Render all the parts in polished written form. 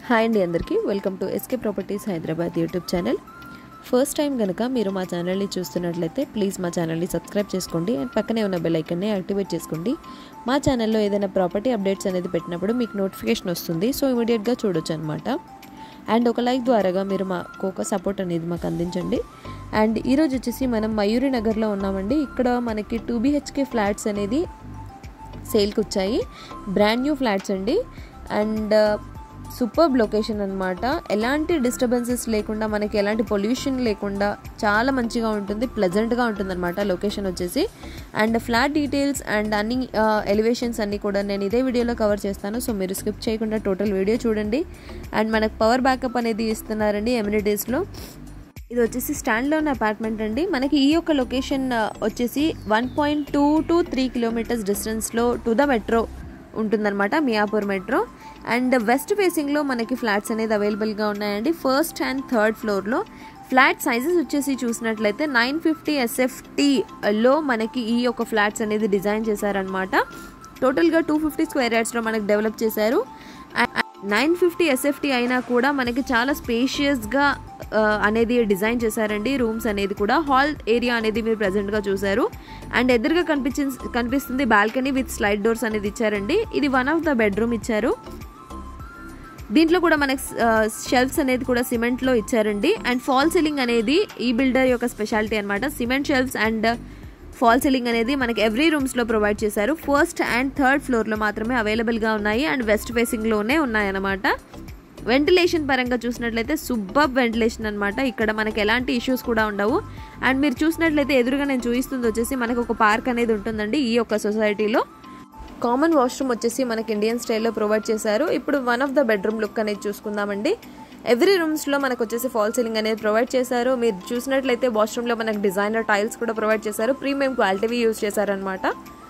Hi అండి అందరికీ welcome to SK properties Hyderabad YouTube channel. First time కనుక మీరు మా ఛానల్ని చూస్తున్నట్లయితే ప్లీజ్ మా ఛానల్ని సబ్స్క్రైబ్ చేసుకోండి అండ్ పక్కనే ఉన్న బెల్ ఐకన్ని యాక్టివేట్ చేసుకోండి. మా ఛానల్లో ఏదైనా ప్రాపర్టీ అప్డేట్స్ అనేది పెట్టినప్పుడు మీకు నోటిఫికేషన్ వస్తుంది, సో ఇమీడియట్గా చూడొచ్చు అనమాట. అండ్ ఒక లైక్ ద్వారాగా మీరు మాకు ఒక సపోర్ట్ అనేది మాకు అందించండి. అండ్ ఈరోజు వచ్చేసి మనం మయూరి నగర్లో ఉన్నామండి. ఇక్కడ మనకి 2 BHK ఫ్లాట్స్ అనేది సేల్కి వచ్చాయి. బ్రాండ్ న్యూ ఫ్లాట్స్ అండి. అండ్ సూపర్బ్ లొకేషన్ అనమాట. ఎలాంటి డిస్టర్బెన్సెస్ లేకుండా, మనకి ఎలాంటి పొల్యూషన్ లేకుండా చాలా మంచిగా ఉంటుంది, ప్లెజెంట్గా ఉంటుంది అనమాట లొకేషన్ వచ్చేసి. అండ్ ఫ్లాట్ డీటెయిల్స్ అండ్ అన్ని ఎలివేషన్స్ అన్నీ కూడా నేను ఇదే వీడియోలో కవర్ చేస్తాను, సో మీరు స్కిప్ చేయకుండా టోటల్ వీడియో చూడండి. అండ్ మనకు పవర్ బ్యాకప్ అనేది ఇస్తున్నారండి ఎమ్యూనిటీస్లో. ఇది వచ్చేసి స్టాండ్ లోన్ అపార్ట్మెంట్ అండి. మనకి ఈ యొక్క లొకేషన్ వచ్చేసి 1.2 to 3 kilometers డిస్టెన్స్లో టు ద మెట్రో ఉంటుందన్నమాట, మియాపూర్ మెట్రో. అండ్ వెస్ట్ ఫేసింగ్లో మనకి ఫ్లాట్స్ అనేది అవైలబుల్గా ఉన్నాయండి. ఫస్ట్ అండ్ థర్డ్ ఫ్లోర్లో ఫ్లాట్ సైజెస్ వచ్చేసి చూసినట్లయితే 950 SFTలో మనకి ఈ యొక్క ఫ్లాట్స్ అనేది డిజైన్ చేశారనమాట. టోటల్గా 250 square yardsలో మనకి డెవలప్ చేశారు. 950 SFT అయినా కూడా మనకి చాలా స్పేషియస్గా అనేది డిజైన్ చేశారండి. రూమ్స్ అనేది కూడా హాల్ ఏరియా అనేది మీరు ప్రెజెంట్గా చూసారు. అండ్ ఎదురుగా కనిపిస్తుంది బాల్కనీ విత్ స్లైడ్ డోర్స్ అనేది ఇచ్చారండి. ఇది వన్ ఆఫ్ ద బెడ్రూమ్ ఇచ్చారు. దీంట్లో కూడా మనకి షెల్ఫ్స్ అనేది కూడా సిమెంట్లో ఇచ్చారండి. అండ్ ఫాల్ సీలింగ్ అనేది ఈ బిల్డర్ యొక్క స్పెషాలిటీ అనమాట. Cement shelves and fall ceiling అనేది మనకి ఎవ్రీ రూమ్స్లో ప్రొవైడ్ చేశారు. ఫస్ట్ అండ్ థర్డ్ ఫ్లోర్లో మాత్రమే అవైలబుల్గా ఉన్నాయి అండ్ వెస్ట్ ఫేసింగ్లోనే ఉన్నాయన్నమాట. వెంటిలేషన్ పరంగా చూసినట్లయితే సూపర్బ్ వెంటిలేషన్ అనమాట. ఇక్కడ మనకి ఎలాంటి ఇష్యూస్ కూడా ఉండవు. అండ్ మీరు చూసినట్లయితే ఎదురుగా నేను చూపిస్తుంది వచ్చేసి మనకు ఒక పార్క్ అనేది ఉంటుందండి ఈ యొక్క సొసైటీలో. కామన్ వాష్రూమ్ వచ్చేసి మనకి ఇండియన్ స్టైల్లో ప్రొవైడ్ చేశారు. ఇప్పుడు one of the bedroom look అనేది చూసుకుందామండి. ఎవ్రీ రూమ్స్లో మనకు వచ్చేసి ఫాల్ సీలింగ్ అనేది ప్రొవైడ్ చేశారు. మీరు చూసినట్లయితే వాష్రూమ్లో మనకు డిజైనర్ టైల్స్ కూడా ప్రొవైడ్ చేశారు. ప్రీమియం క్వాలిటీవి యూజ్ చేశారనమాట.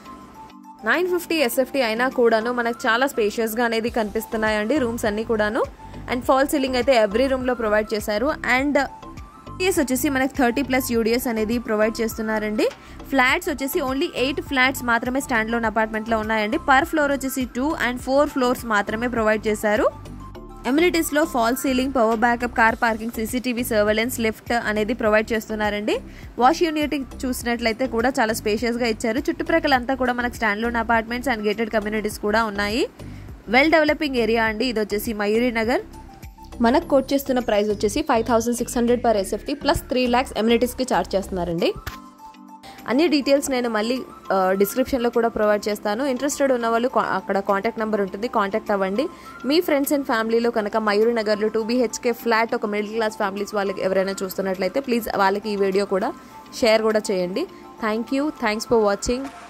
950 SFT అయినా కూడాను మనకు చాలా స్పేషియస్గా అనేది కనిపిస్తున్నాయండి రూమ్స్ అన్నీ కూడాను. అండ్ ఫాల్ సీలింగ్ అయితే ఎవ్రీ రూమ్లో ప్రొవైడ్ చేశారు. అండ్ యూడిఎస్ వచ్చేసి మనకి 30+ UDS అనేది ప్రొవైడ్ చేస్తున్నారండి. ఫ్లాట్స్ వచ్చేసి ఓన్లీ 8 ఫ్లాట్స్ మాత్రమే స్టాండ్ లోన్ అపార్ట్మెంట్లో ఉన్నాయండి. పర్ ఫ్లోర్ వచ్చేసి 2 and 4 floors మాత్రమే ప్రొవైడ్ చేశారు. ఎమ్యూనిటీస్లో fall ceiling, power backup, car parking, CCTV surveillance, lift అనేది ప్రొవైడ్ చేస్తున్నారండి. వాష్ యూనిట్ చూసినట్లయితే కూడా చాలా స్పేషియస్గా ఇచ్చారు. చుట్టుప్రక్కల అంతా కూడా మనకు standalone apartments and gated communities కూడా ఉన్నాయి. వెల్ డెవలపింగ్ ఏరియా అండి ఇది వచ్చేసి మయూరి నగర్. మనకు కోట్ చేస్తున్న ప్రైస్ వచ్చేసి 5600 per SFT ప్లస్ 3 lakhs ఎమ్యూనిటీస్కి ఛార్జ్ చేస్తున్నారండి. అన్ని డీటెయిల్స్ నేను మళ్ళీ డిస్క్రిప్షన్లో కూడా ప్రొవైడ్ చేస్తాను. ఇంట్రెస్టెడ్ ఉన్న వాళ్ళు అక్కడ కాంటాక్ట్ నెంబర్ ఉంటుంది, కాంటాక్ట్ అవ్వండి. మీ ఫ్రెండ్స్ అండ్ ఫ్యామిలీలో కనుక మయూరి నగర్లో 2 BHK ఫ్లాట్ ఒక మిడిల్ క్లాస్ ఫ్యామిలీస్ వాళ్ళకి ఎవరైనా చూస్తున్నట్లయితే ప్లీజ్ వాళ్ళకి ఈ వీడియో కూడా షేర్ కూడా చేయండి. Thanks for watching.